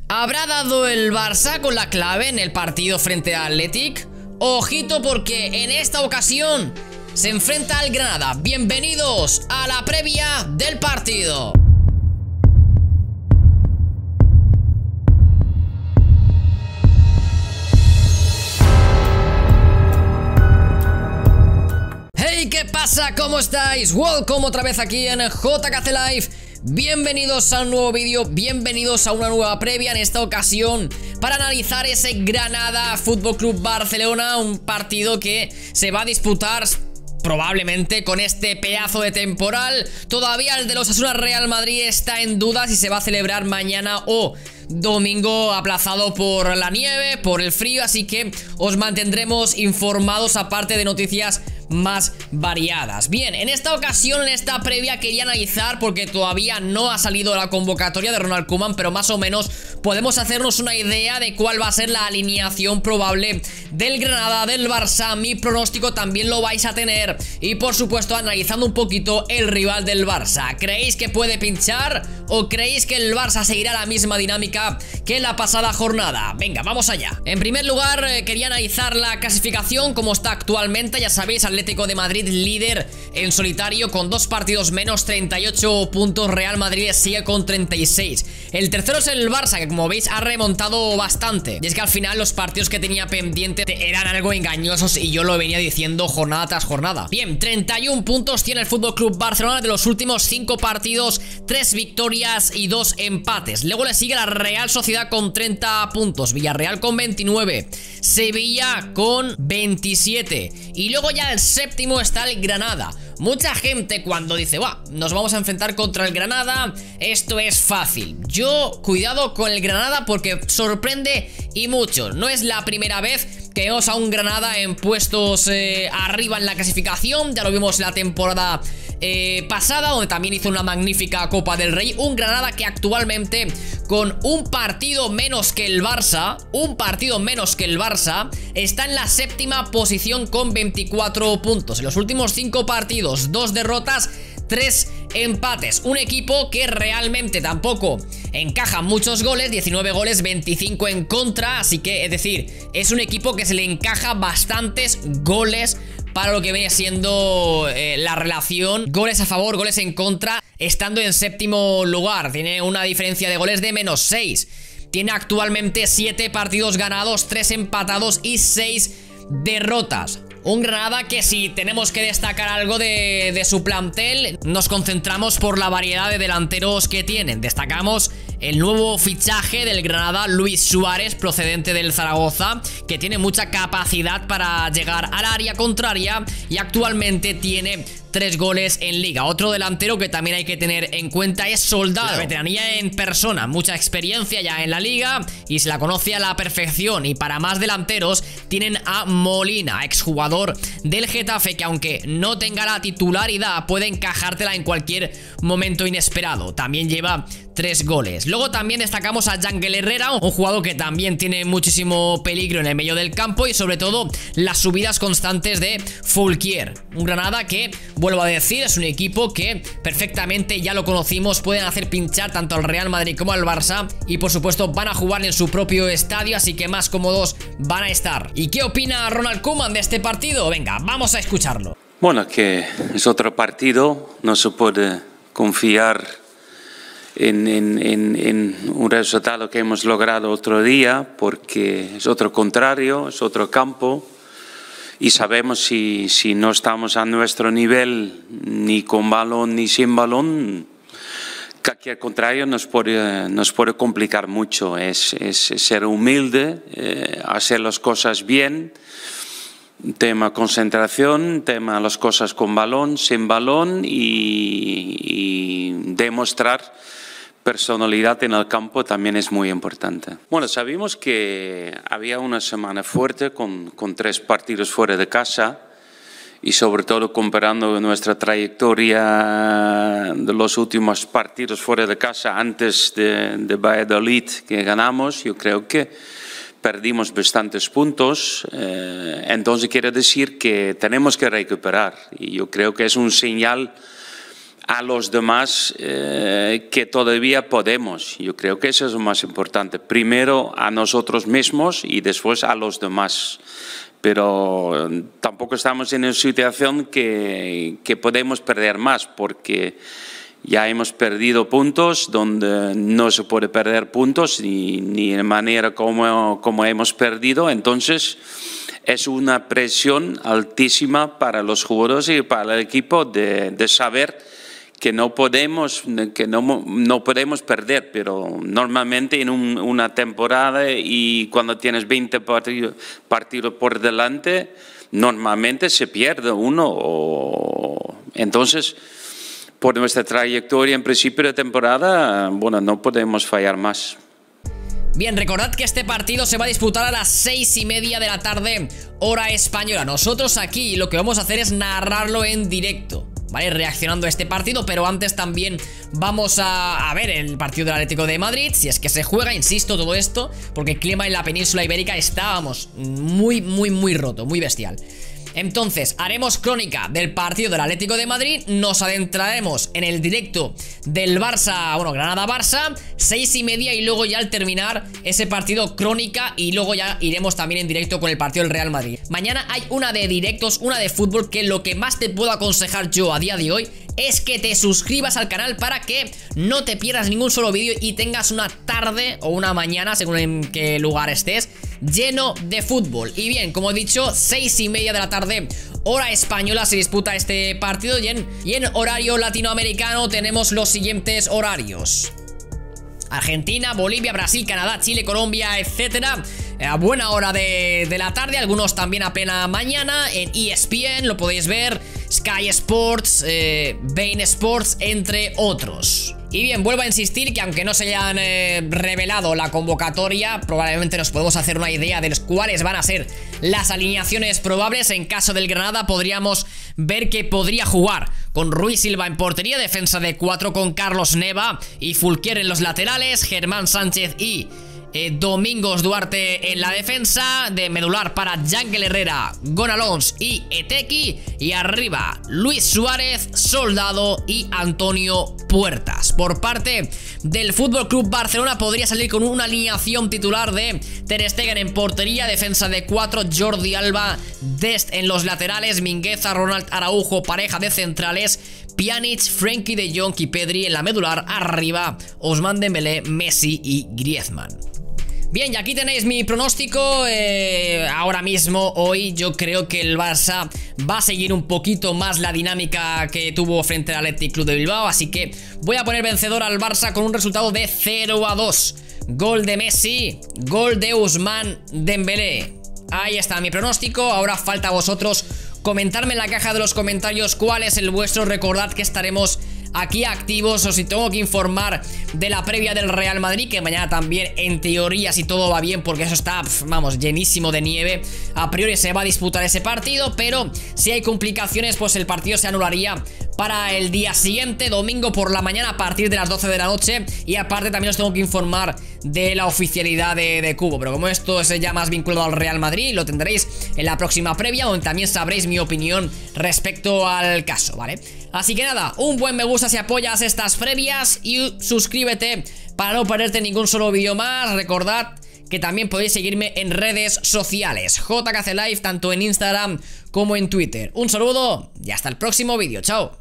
¿Habrá dado el Barça con la clave en el partido frente al Athletic? Ojito porque en esta ocasión se enfrenta al Granada. Bienvenidos a la previa del partido. Hey, ¿qué pasa? ¿Cómo estáis? Welcome otra vez aquí en JKC Live. Bienvenidos a un nuevo vídeo, bienvenidos a una nueva previa en esta ocasión para analizar ese Granada Fútbol Club Barcelona, un partido que se va a disputar probablemente con este pedazo de temporal. Todavía el de los Osasuna Real Madrid está en duda si se va a celebrar mañana o domingo, aplazado por la nieve, por el frío, así que os mantendremos informados aparte de noticias más variadas. Bien, en esta ocasión, en esta previa quería analizar, porque todavía no ha salido la convocatoria de Ronald Koeman, pero más o menos podemos hacernos una idea de cuál va a ser la alineación probable del Granada, del Barça. Mi pronóstico también lo vais a tener y por supuesto analizando un poquito el rival del Barça. ¿Creéis que puede pinchar o creéis que el Barça seguirá la misma dinámica que la pasada jornada? Venga, vamos allá. En primer lugar, quería analizar la clasificación como está actualmente. Ya sabéis, Atlético de Madrid líder en solitario con 2 partidos menos, 38 puntos. Real Madrid sigue con 36. El tercero es el Barça, que como veis ha remontado bastante. Y es que al final los partidos que tenía pendiente eran algo engañosos y yo lo venía diciendo jornada tras jornada. Bien, 31 puntos tiene el FC Barcelona de los últimos 5 partidos, 3 victorias y 2 empates. Luego le sigue la Real Sociedad con 30 puntos, Villarreal con 29, Sevilla con 27 y luego ya el séptimo está el Granada. Mucha gente cuando dice, nos vamos a enfrentar contra el Granada, esto es fácil. Yo, cuidado con el Granada porque sorprende y mucho. No es la primera vez que vemos a un Granada en puestos arriba en la clasificación. Ya lo vimos la temporada pasada, donde también hizo una magnífica Copa del Rey. Un Granada que actualmente, con un partido menos que el Barça, está en la séptima posición con 24 puntos. En los últimos 5 partidos, 2 derrotas, 3 empates. Un equipo que realmente tampoco encaja muchos goles, 19 goles, 25 en contra. Así que, es decir, es un equipo que se le encaja bastantes goles para lo que viene siendo la relación goles a favor, goles en contra, estando en séptimo lugar. Tiene una diferencia de goles de menos 6. Tiene actualmente 7 partidos ganados, 3 empatados y 6 derrotas. Un Granada que, si tenemos que destacar algo de su plantel, nos concentramos por la variedad de delanteros que tienen. Destacamos el nuevo fichaje del Granada, Luis Suárez, procedente del Zaragoza, que tiene mucha capacidad para llegar al área contraria y actualmente tiene 3 goles en liga. Otro delantero que también hay que tener en cuenta es Soldado, la veteranía en persona, mucha experiencia ya en la liga y se la conoce a la perfección. Y para más delanteros tienen a Molina, exjugador del Getafe, que aunque no tenga la titularidad puede encajártela en cualquier momento inesperado. También lleva 3 goles. Luego también destacamos a Yangel Herrera, un jugador que también tiene muchísimo peligro en el medio del campo y sobre todo las subidas constantes de Foulquier. Un Granada que, vuelvo a decir, es un equipo que perfectamente ya lo conocimos, pueden hacer pinchar tanto al Real Madrid como al Barça y por supuesto van a jugar en su propio estadio, así que más cómodos van a estar. ¿Y qué opina Ronald Koeman de este partido? Venga, vamos a escucharlo. Bueno, que es otro partido, no se puede confiar en un resultado que hemos logrado otro día, porque es otro contrario, es otro campo y sabemos si no estamos a nuestro nivel ni con balón ni sin balón, cualquier contrario nos puede complicar mucho. Es ser humilde, hacer las cosas bien, tema concentración, tema las cosas con balón, sin balón y demostrar personalidad en el campo también es muy importante. Bueno, sabemos que había una semana fuerte con 3 partidos fuera de casa y sobre todo comparando nuestra trayectoria de los últimos partidos fuera de casa antes de Valladolid que ganamos, yo creo que perdimos bastantes puntos, entonces quiere decir que tenemos que recuperar y yo creo que es un señal a los demás que todavía podemos. Yo creo que eso es lo más importante. Primero a nosotros mismos y después a los demás. Pero tampoco estamos en una situación que podemos perder más, porque ya hemos perdido puntos donde no se puede perder puntos ni de manera como hemos perdido. Entonces es una presión altísima para los jugadores y para el equipo de saber que no podemos perder, pero normalmente en una temporada y cuando tienes 20 partidos por delante, normalmente se pierde uno. Entonces, por nuestra trayectoria en principio de temporada, bueno, no podemos fallar más. Bien, recordad que este partido se va a disputar a las 6:30 de la tarde, hora española. Nosotros aquí lo que vamos a hacer es narrarlo en directo, ¿vale? Reaccionando a este partido, pero antes también vamos a ver el partido del Atlético de Madrid, si es que se juega, insisto, todo esto, porque el clima en la península ibérica está, vamos, muy roto, muy bestial. Entonces, haremos crónica del partido del Atlético de Madrid, nos adentraremos en el directo del Barça, bueno, Granada-Barça, 6:30, y luego ya al terminar ese partido, crónica, y luego ya iremos también en directo con el partido del Real Madrid. Mañana hay una de directos, una de fútbol, que lo que más te puedo aconsejar yo a día de hoy es que te suscribas al canal para que no te pierdas ningún solo vídeo y tengas una tarde o una mañana, según en qué lugar estés, lleno de fútbol. Y bien, como he dicho, 6:30 de la tarde, hora española, se disputa este partido, y en horario latinoamericano tenemos los siguientes horarios: Argentina, Bolivia, Brasil, Canadá, Chile, Colombia, etcétera, a buena hora de la tarde, algunos también a plena mañana. En ESPN lo podéis ver, Sky Sports, Bein Sports, entre otros. Y bien, vuelvo a insistir que aunque no se hayan revelado la convocatoria, probablemente nos podemos hacer una idea de cuáles van a ser las alineaciones probables. En caso del Granada podríamos ver que podría jugar con Rui Silva en portería, defensa de 4 con Carlos Neva y Fulquier en los laterales, Germán Sánchez y Domingos Duarte en la defensa, de medular para Yangel Herrera, Gonalons y Eteki, y arriba Luis Suárez, Soldado y Antonio Puertas. Por parte del FC Barcelona podría salir con una alineación titular de Ter Stegen en portería, defensa de 4, Jordi Alba, Dest en los laterales, Mingueza, Ronald Araujo, pareja de centrales, Pjanic, Frenkie de Jong y Pedri en la medular, arriba Ousmane Dembélé, Messi y Griezmann. Bien, y aquí tenéis mi pronóstico. Ahora mismo, hoy, yo creo que el Barça va a seguir un poquito más la dinámica que tuvo frente al Athletic Club de Bilbao, así que voy a poner vencedor al Barça con un resultado de 0-2. Gol de Messi, gol de Ousmane Dembélé. Ahí está mi pronóstico. Ahora falta a vosotros comentarme en la caja de los comentarios cuál es el vuestro. Recordad que estaremos aquí activos, o si tengo que informar de la previa del Real Madrid, que mañana también, en teoría, si todo va bien, porque eso está, vamos, llenísimo de nieve, a priori se va a disputar ese partido, pero si hay complicaciones, pues el partido se anularía para el día siguiente, domingo por la mañana, a partir de las 12 de la noche. Y aparte también os tengo que informar de la oficialidad de Cubo, pero como esto es ya más vinculado al Real Madrid, lo tendréis en la próxima previa, donde también sabréis mi opinión respecto al caso, ¿vale? Así que nada, un buen me gusta si apoyas estas previas, y suscríbete para no perderte ningún solo vídeo más. Recordad que también podéis seguirme en redes sociales, JKC Live, tanto en Instagram como en Twitter. Un saludo y hasta el próximo vídeo, chao.